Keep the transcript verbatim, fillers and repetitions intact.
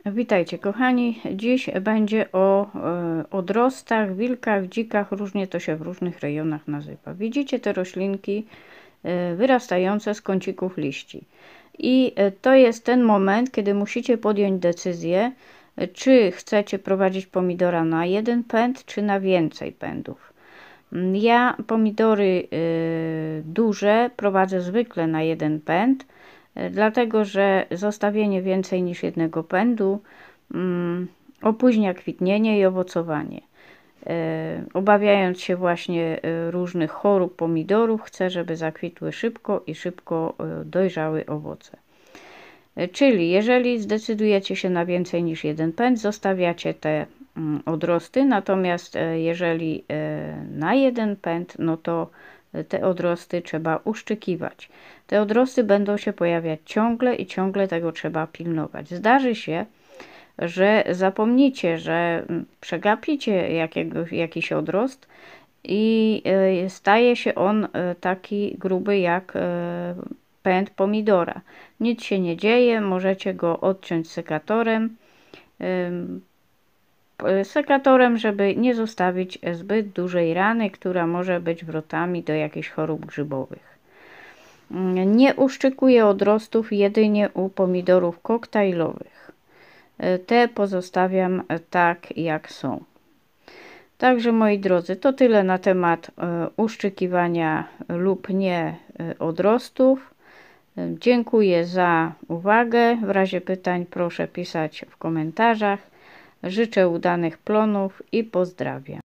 Witajcie kochani, dziś będzie o e, odrostach, wilkach, dzikach, różnie to się w różnych rejonach nazywa. Widzicie te roślinki e, wyrastające z kącików liści. I e, to jest ten moment, kiedy musicie podjąć decyzję, e, czy chcecie prowadzić pomidora na jeden pęd, czy na więcej pędów. Ja pomidory e, duże prowadzę zwykle na jeden pęd, dlatego że zostawienie więcej niż jednego pędu um, opóźnia kwitnienie i owocowanie. E, obawiając się właśnie różnych chorób pomidorów, chcę, żeby zakwitły szybko i szybko dojrzały owoce. E, czyli jeżeli zdecydujecie się na więcej niż jeden pęd, zostawiacie te um, odrosty, natomiast e, jeżeli e, na jeden pęd, no to te odrosty trzeba uszczykiwać. Te odrosty będą się pojawiać ciągle i ciągle tego trzeba pilnować. Zdarzy się, że zapomnicie, że przegapicie jakiegoś, jakiś odrost i staje się on taki gruby jak pęd pomidora. Nic się nie dzieje, możecie go odciąć sekatorem, sekatorem, żeby nie zostawić zbyt dużej rany, która może być wrotami do jakichś chorób grzybowych. Nie uszczykuję odrostów jedynie u pomidorów koktajlowych. Te pozostawiam tak, jak są. Także moi drodzy, to tyle na temat uszczykiwania lub nie odrostów. Dziękuję za uwagę. W razie pytań proszę pisać w komentarzach. Życzę udanych plonów i pozdrawiam.